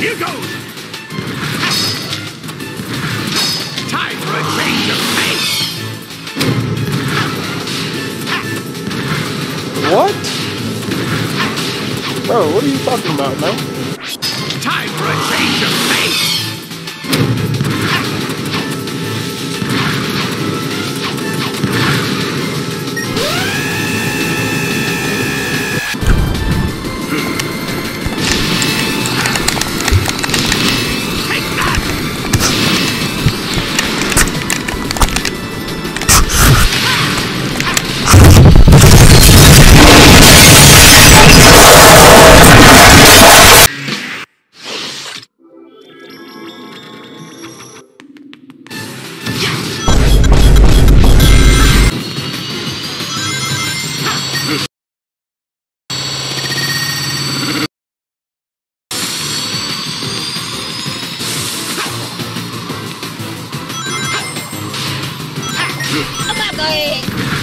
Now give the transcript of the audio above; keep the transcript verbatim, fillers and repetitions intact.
Here goes! Time for a change of pace! What? Bro, what are you talking about, man? Time for a change of pace! Ông bà cười